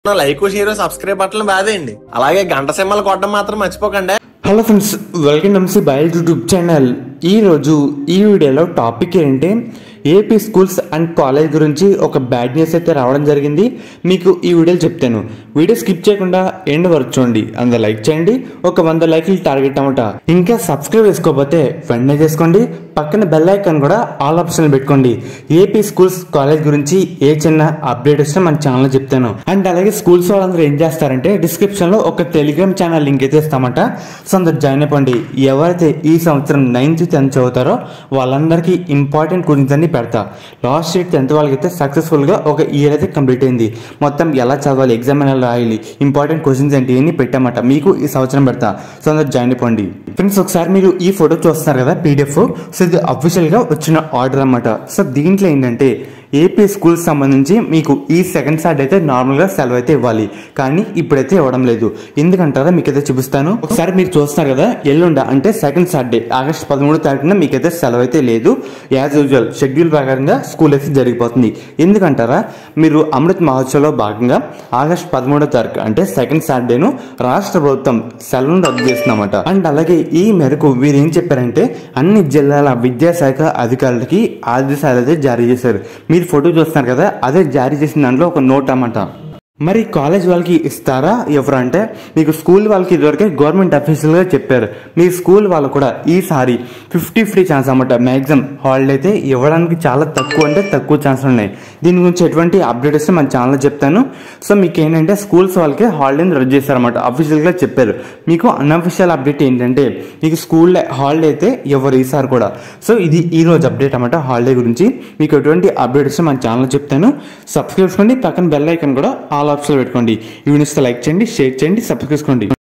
Like share subscribe button బాదేయండి. అలాగే గంట సింబల్ కొట్టడం మాత్రం మర్చిపోకండి. హలో ఫ్రెండ్స్, వెల్కమ్ టు బయల్ యూట్యూబ్ ఛానల్. ఈరోజు ఈ వీడియోలో టాపిక్ ఏంటంటే ఏపీ స్కూల్స్ అండ్ కాలేజ్ గురించి ఒక బ్యాడ్ న్యూస్ అయితే రావడం జరిగింది. మీకు ఈ వీడియోలో చెప్తాను. వీడియో స్కిప్ చేయకుండా ఎండ్ వరకు చూడండి. అందరూ లైక్ చేయండి. ఒక 100 లైక్లు టార్గెట్ అన్నమాట. ఇంకా సబ్స్క్రైబ్ చేసుకోకపోతే వెంటనే చేసుకోండి. పక్కన బెల్ ఐకాన్ కూడా ఆల్ ఆప్షన్ పెట్టుకోండి. ఏపీ స్కూల్స్ కాలేజ్ గురించి ఏ చిన్న అప్డేట్ వస్తే మన ఛానల్ చెప్తాను. అండ్ అలాగే స్కూల్స్ వాళ్ళందరూ ఏం చేస్తారంటే డిస్క్రిప్షన్ లో ఒక టెలిగ్రామ్ ఛానల్ లింక్ అయితే ఇస్తామంట. సో అందరు జాయిన్ అయిపోండి. ఎవరైతే ఈ సంవత్సరం 9th 10th చదువుతారో వాళ్ళందరికీ ఇంపార్టెంట్ క్వశ్చన్స్ అన్ని పెడతా. లాస్ట్ ఇయర్ 10th వాళ్ళకైతే సక్సెస్ఫుల్ గా ఒక ఇయర్ అయితే కంప్లీట్ అయింది. మొత్తం ఎలా చదవాలి, ఎగ్జామ్ ఎలా రాయాలి, ఇంపార్టెంట్ క్వశ్చన్స్ ఏంటి అని పెట్టామట. మీకు ఈ సంవత్సరం పెడతా. సో అందరు జాయిన్ అయిపోండి. ఫ్రెండ్స్, ఒకసారి మీరు ఈ ఫోటో చూస్తున్నారు కదా PDF. సో ఇది అఫీషియల్ గా వచ్చిన ఆర్డర్ అన్నమాట. సో దీంట్లో ఏంటంటే ఏపీ స్కూల్స్ సంబంధించి మీకు ఈ సెకండ్ సాటర్డే అయితే నార్మల్ గా సెలవు అయితే ఇవ్వాలి, కానీ ఇప్పుడైతే ఇవ్వడం లేదు. ఎందుకంటారా మీకైతే చూపిస్తాను. ఒకసారి మీరు చూస్తున్నారు కదా, ఎల్లుండ అంటే సెకండ్ సాటర్డే ఆగస్టు 13వ తారీఖున మీకైతే సెలవు అయితే లేదు. యాజ్ యూజువల్ షెడ్యూల్ ప్రకారంగా స్కూల్ అయితే జరిగిపోతుంది. ఎందుకంటారా, మీరు అమృత్ మహోత్సవ్లో భాగంగా ఆగస్టు 13వ తారీఖు అంటే సెకండ్ సాటర్డేను రాష్ట్ర ప్రభుత్వం సెలవును రద్దు చేస్తుందన్నమాట. అండ్ అలాగే ఈ మేరకు వీరు ఏం చెప్పారంటే అన్ని జిల్లాల విద్యాశాఖ అధికారులకి ఆదేశాలు అయితే జారీ చేశారు. మీరు ఫోటో చూస్తున్నారు కదా, అదే జారీ చేసిన దాంట్లో ఒక నోట్ అన్నమాట. మరి కాలేజ్ వాళ్ళకి ఇస్తారా ఎవరు అంటే, మీకు స్కూల్ వాళ్ళకి ఇదివరకే గవర్నమెంట్ అఫీషియల్ గా చెప్పారు. మీ స్కూల్ వాళ్ళు కూడా ఈసారి 50 ఫ్రీ ఛాన్స్ అన్నమాట. మ్యాక్సిమం హాలిడే అయితే ఇవ్వడానికి చాలా తక్కువ అంటే తక్కువ ఛాన్సులు ఉన్నాయి. దీని గురించి ఎటువంటి అప్డేట్ వస్తే మన ఛానల్లో చెప్తాను. సో మీకు ఏంటంటే స్కూల్స్ వాళ్ళకి హాలిడేని రద్దు చేస్తారన్నమాట. అఫీషియల్ గా చెప్పారు. మీకు అన్అఫీషియల్ అప్డేట్ ఏంటంటే మీకు స్కూల్ హాలిడే అయితే ఎవరు ఈసారి కూడా. సో ఇది ఈ రోజు అప్డేట్ అన్నమాట హాలిడే గురించి. మీకు ఎటువంటి అప్డేట్ వస్తే మన ఛానల్లో చెప్తాను. సబ్స్క్రైబ్ చేసుకోండి. పక్కన బెల్ ఐకాన్ కూడా ఆల్ ఆప్షన్ పెట్టుకోండి. ఈ వీడియోస్ లైక్ చేయండి, షేర్ చేయండి, సబ్స్క్రైబ్ చేసుకోండి.